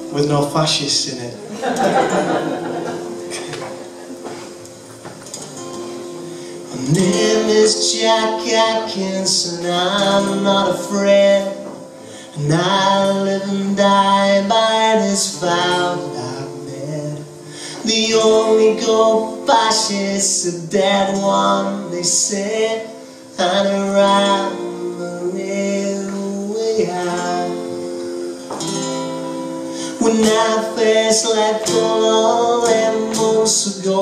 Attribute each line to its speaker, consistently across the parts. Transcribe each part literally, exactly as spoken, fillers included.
Speaker 1: with no fascists in it. My name is Jack Atkinson, I'm not afraid, and I live and die by this vow that I've made. The only good fascist's a dead one, they say, and around the real way out. When I first left eleven months ago,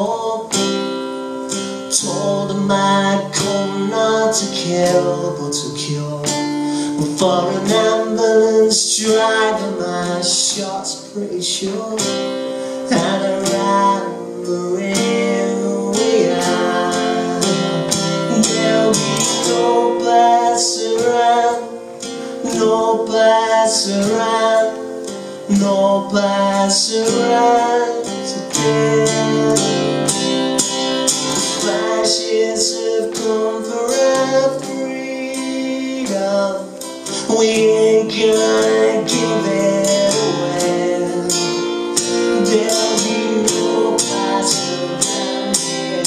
Speaker 1: told them I'd come not to kill but to cure. Before an ambulance driver, my shot's pretty sure, and around the real way out. There'll be no Pasaran, no Pasaran, no Pasaran today. Fascists have come for our freedom, we ain't gonna give it away. There'll be no Pasaran here.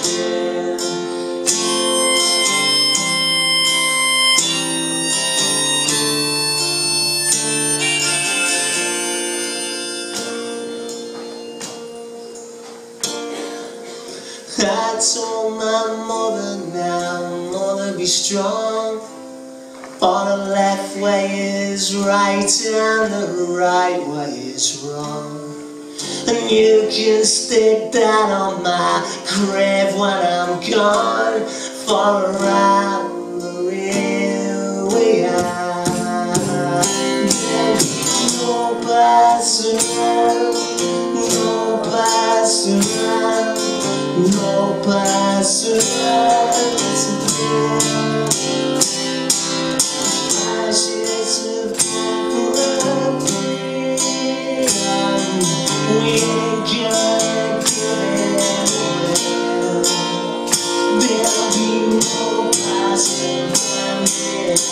Speaker 1: I told my mother now, mother, be strong, for the left way is right and the right way is wrong. And you can stick that on my grave when I'm gone, for around the real way out. There'll be no Pasaran, no Pasaran, no Pasaran today. Fascists have come for our freedom, we ain't gonna give it away. There'll be no Pasaran here.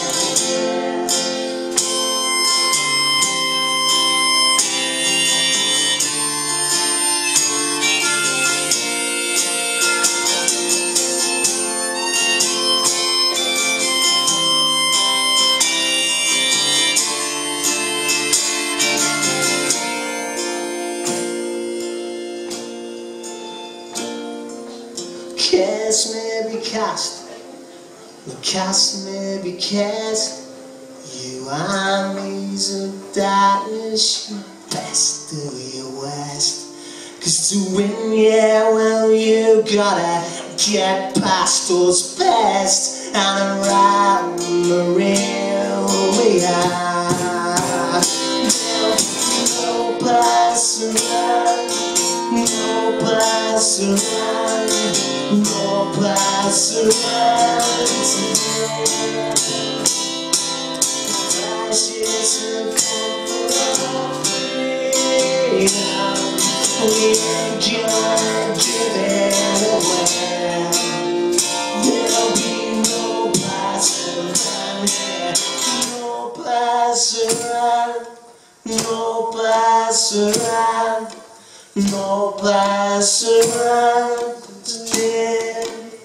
Speaker 1: Cast may be cast, the cast may be cast. You armies of darkness, you best do your worst. Cause to win, yeah, well, you gotta get past us best and around the real way out. No Pasaran, no Pasaran, no Pasaran today. Fascists have come for our freedom, we ain't gonna give it away. There'll be no Pasaran here, no Pasaran, no Pasaran, no Pasaran today.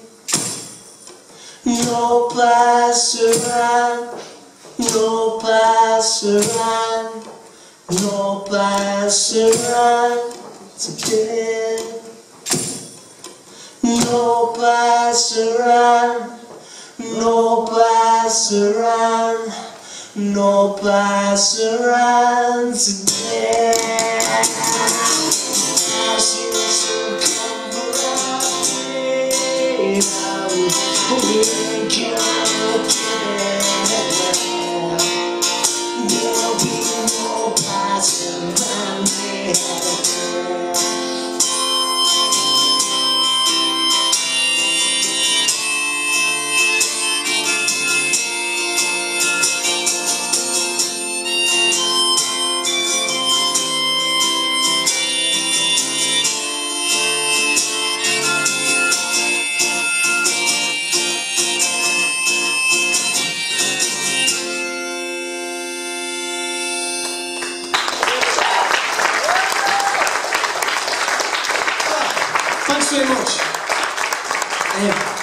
Speaker 1: No Pasaran, no Pasaran, no Pasaran today. No Pasaran, no Pasaran, no Pasaran today. Fascists have come for our freedom, we ain't gonna give it away. There'll be no Pasaran here.
Speaker 2: Thanks very much. Uh,